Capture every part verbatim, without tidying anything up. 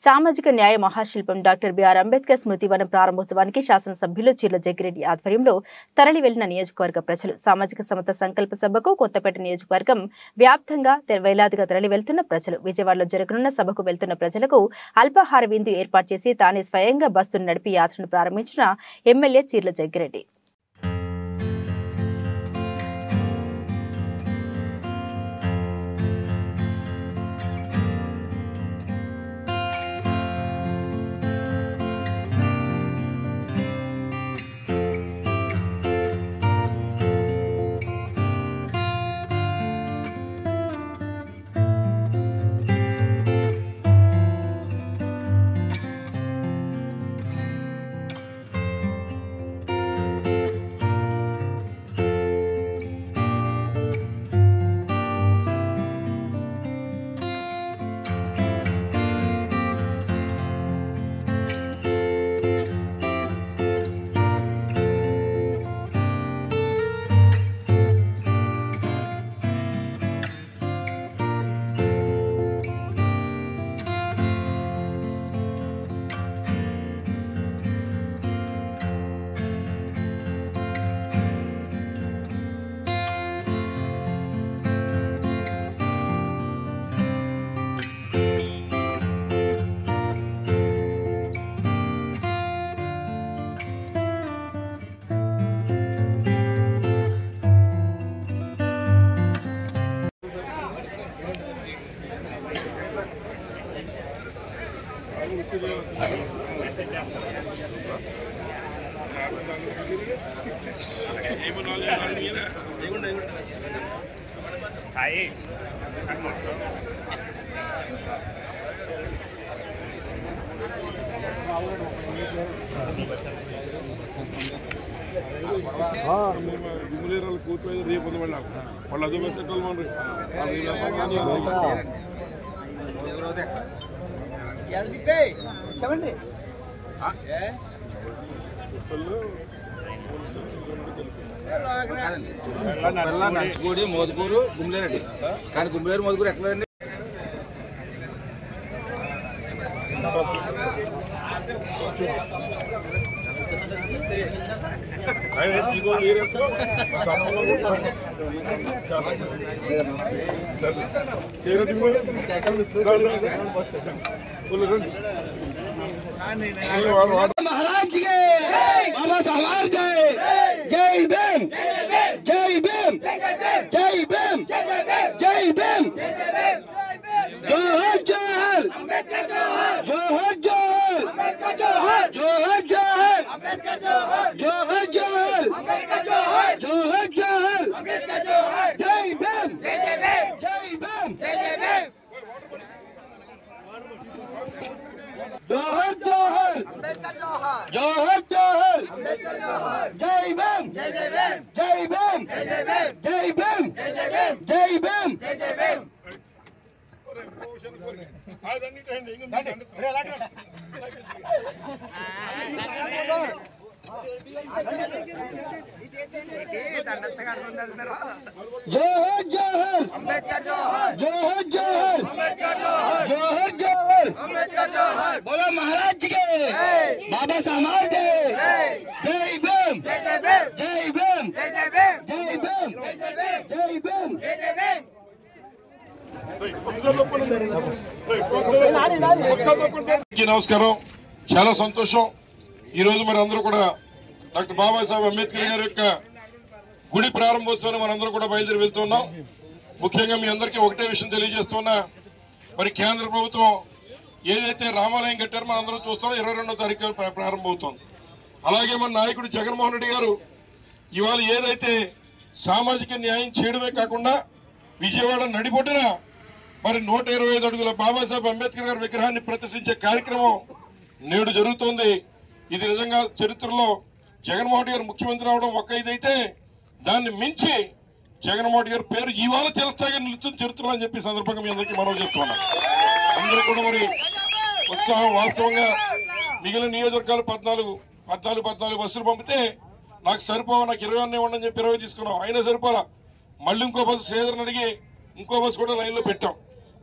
సామాజిక న్యాయ మహాశిల్పం డాక్టర్ బిఆర్ అంబేద్కర్ స్మృతి వనం ప్రారంభోత్సవానికి శాసనసభ్యులు చీర్ల జగ్గిరెడ్డి ఆధ్వర్యంలో తరలి వెళ్లిన నియోజకవర్గ ప్రజలు సామాజిక సమత సంకల్ప సభకు కొత్తపేట నియోజకవర్గం వ్యాప్తంగా వేలాదిగా తరలి వెళ్తున్న ప్రజలు విజయవాడలో జరగనున్న సభకు వెళ్తున్న ప్రజలకు అల్పాహార విందు ఏర్పాటు చేసి తానే స్వయంగా బస్సును నడిపి యాత్రను ప్రారంభించిన ఎమ్మెల్యే చీర్ల జగ్గిరెడ్డి కూర్చోయి రేపు వాళ్ళు వాళ్ళు అదే పెట్టాలి చెప్పండి నర్సిగూడి మోదుకూరు గుమ్లేరండి కానీ గుమ్లేరు మోదుకూరు ఎక్కలేదండి महाराज के बाबा साहब जय जय भीम जय भीम जय भीम जय भीम जोहर जोहर जोहर जोहर जोहर जोहर जोहर जोहर जोहर जोहर जय भीम जय भीम जोहर जोहर जोहर जोहर जय भीम जय भीम जय भीम जय भीम जोहर जोहर अंबेडकर जोहर जोहर जोहर अंबेडकर जोहर जोहर जोहर अंबेडकर जोहर बोलो महाराज के बाबा साहब जय जय भीम जय भीम जय भीम जय भीम जय भीम जय भीम जय भीम నమస్కారం చాలా సంతోషం ఈ రోజు మరి అందరూ కూడా డాక్టర్ బాబాసాహెబ్ అంబేద్కర్ గారి యొక్క గుడి ప్రారంభోత్సవాన్ని మనందరం కూడా బయలుదేరి వెళ్తున్నాం. ముఖ్యంగా మీ అందరికీ ఒకటే విషయం తెలియజేస్తున్నా, మరి కేంద్ర ప్రభుత్వం ఏదైతే రామాలయం కట్టారో మనందరం చూస్తున్నాం, ఇరవై రెండో తారీఖు ప్రారంభమవుతోంది. అలాగే మన నాయకుడు జగన్మోహన్ రెడ్డి గారు ఇవాళ ఏదైతే సామాజిక న్యాయం చేయడమే కాకుండా విజయవాడ నడిబొడ్డున మరి నూట ఇరవై ఐదు అడుగుల బాబాసాహెబ్ అంబేద్కర్ గారి విగ్రహాన్ని ప్రతిష్ఠించే కార్యక్రమం నేడు జరుగుతోంది. ఇది నిజంగా చరిత్రలో జగన్మోహన్ రెడ్డి గారు ముఖ్యమంత్రి అవడం ఒక ఇదైతే దాన్ని మించి జగన్మోహన్ రెడ్డి గారి పేరు ఇవాళ చిరస్థాయిగా నిలుచున్న చరిత్రలో అని చెప్పి సందర్భంగా మీ అందరికీ మనవి చేస్తున్నాం. అందరూ కూడా మరి ఉత్సాహం వాస్తవంగా మిగిలిన నియోజకవర్గాలు పద్నాలుగు పద్నాలుగు పద్నాలుగు బస్సులు పంపితే నాకు సరిపోవా, నాకు ఇరవై అన్నీ ఉండని చెప్పి ఇరవై తీసుకున్నాం. అయినా సరిపోలా. మళ్ళీ ఇంకో బస్సు శ్రీధర్ని అడిగి ఇంకో బస్సు కూడా లైన్లో పెట్టాం.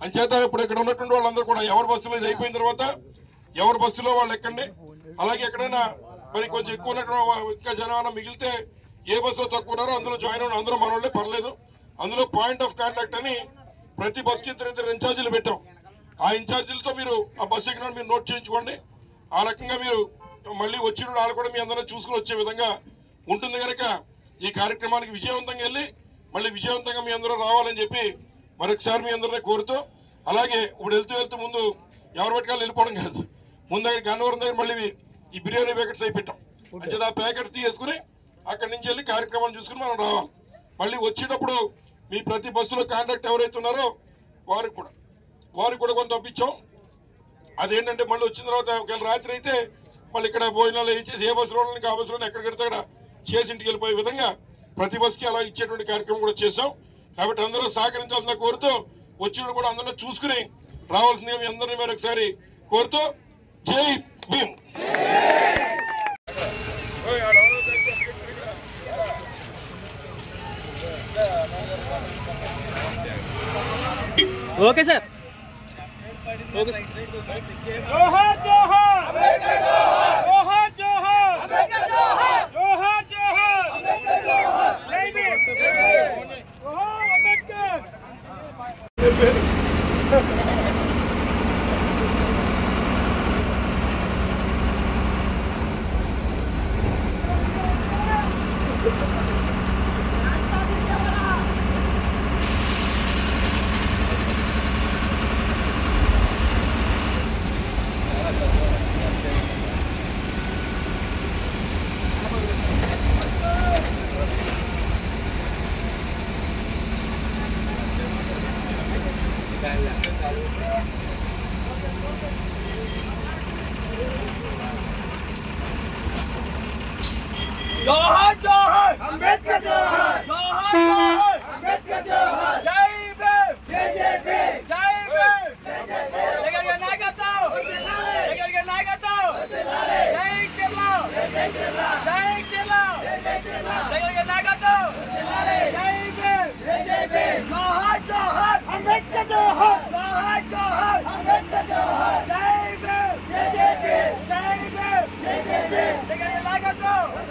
అంచేత ఇప్పుడు ఇక్కడ ఉన్నటువంటి వాళ్ళందరూ కూడా ఎవరి బస్సులో ఇది అయిపోయిన తర్వాత ఎవరి బస్సులో వాళ్ళు ఎక్కండి. అలాగే ఎక్కడైనా మరి కొంచెం ఎక్కువ ఉన్నటువంటి ఇంకా జనాభా మిగిలితే ఏ బస్సులో తక్కువ ఉన్నారో అందులో జాయిన్ అవ్వడం. అందరూ మన వాళ్ళే, పర్లేదు. అందులో పాయింట్ ఆఫ్ కాంటాక్ట్ అని ప్రతి బస్సుకి ఇద్దరు ఇద్దరు ఇన్ఛార్జీలు పెట్టాం. ఆ ఇన్ఛార్జీలతో మీరు ఆ బస్సు ఎక్కిన మీరు నోట్ చేయించుకోండి. ఆ రకంగా మీరు మళ్ళీ వచ్చిన వాళ్ళు కూడా మీ అందరూ చూసుకుని వచ్చే విధంగా ఉంటుంది కనుక ఈ కార్యక్రమానికి విజయవంతంగా వెళ్ళి మళ్ళీ విజయవంతంగా మీ అందరూ రావాలని చెప్పి మరొకసారి మీ అందరినీ కోరుతూ, అలాగే ఇప్పుడు వెళ్తూ వెళ్తూ ముందు ఎవరు పెట్టుకోవాలి వెళ్ళిపోవడం కాదు, ముందు దగ్గర గన్నవరం దగ్గర మళ్ళీ ఈ బిర్యానీ ప్యాకెట్స్ అయి పెట్టాం. అంటే ఆ ప్యాకెట్స్ తీసుకుని అక్కడి నుంచి వెళ్ళి కార్యక్రమాన్ని చూసుకుని మనం రావాలి. మళ్ళీ వచ్చేటప్పుడు మీ ప్రతి బస్సులో కాంటాక్ట్ ఎవరైతే ఉన్నారో వారికి కూడా వారికి కూడా కొంత పంపించాం. అదేంటంటే మళ్ళీ వచ్చిన తర్వాత ఒకవేళ రాత్రి అయితే మళ్ళీ ఇక్కడ భోజనాలు ఇచ్చేసి ఏ బస్సులో ఆ బస్సులో ఎక్కడికెడితే అక్కడ చేసి ఇంటికి వెళ్ళిపోయే విధంగా ప్రతి బస్సుకి అలా ఇచ్చేటువంటి కార్యక్రమం కూడా చేశాం. కాబట్టి అందరూ సహకరించాల్సిన కోరుతూ వచ్చినప్పుడు కూడా అందరినీ చూసుకుని రావాల్సిందిగా మీ అందరినీ మీరు ఒకసారి కోరుతూ జై భీమ్. Okay sir. జోహార్ జోహార్ అంబేద్కర్ జోహార్ జోహార్ జోహార్ అంబేద్కర్ జోహార్ జోహార్ జోహార్ అంబేద్కర్ జోహార్ జై భీమ్ జోహార్ అంబేద్కర్. जोहार जोहार अंबेडकर जोहार जोहार जोहार अंबेडकर जोहार जय भीम जय जय भीम जय भीम जगन के नायकत्व जगन के नायकत्व जय केरला जय केरला जय केरला जय केरला जगन के नायकत्व जय भीम जय जय भीम जोहार जोहार अंबेडकर जोहार जोहार जोहार अंबेडकर जोहार जय भीम जय जय भीम जय भीम जय जय भीम जगन के नायकत्व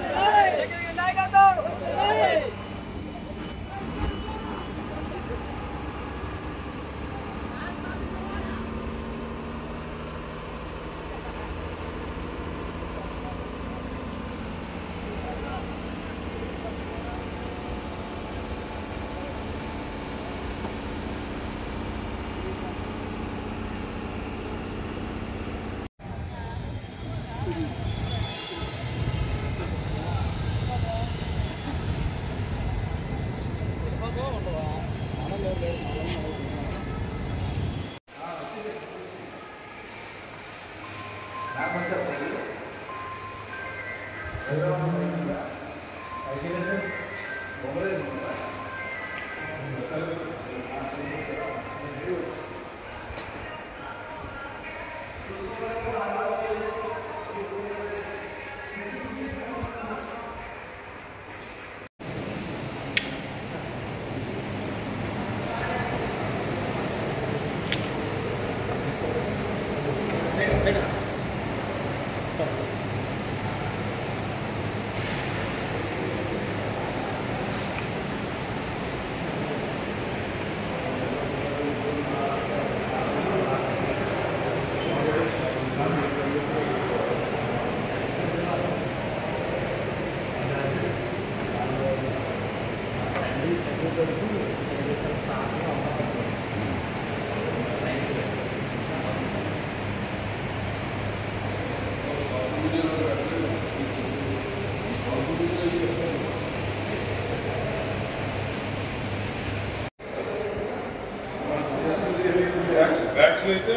అయితే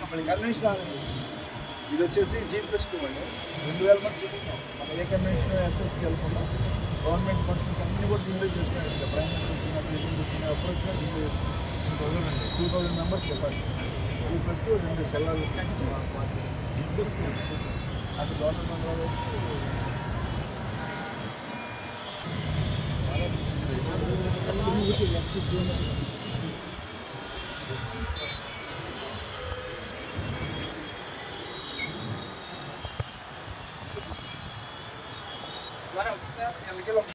మళ్ళీ కన్వెన్షన్ ఆగండి. ఇది వచ్చేసి జీ ప్లస్ టూ అండి, రెండు వేల మంది చూపించాం. మన ఏ కన్వెన్షన్ ఎస్ఎస్కి వెళ్ళకుండా గవర్నమెంట్ ఫంక్షన్స్ అన్నీ కూడా దీనిలో చేస్తున్నాయి. ప్రైమరీ వచ్చిన ప్లేసింగ్ వచ్చిన అప్రోచ్ దీనిలో టూ థౌసండ్ అండి two thousand members capacity. G plus two రెండు సెల్లాలు పార్టీ అది గవర్నమెంట్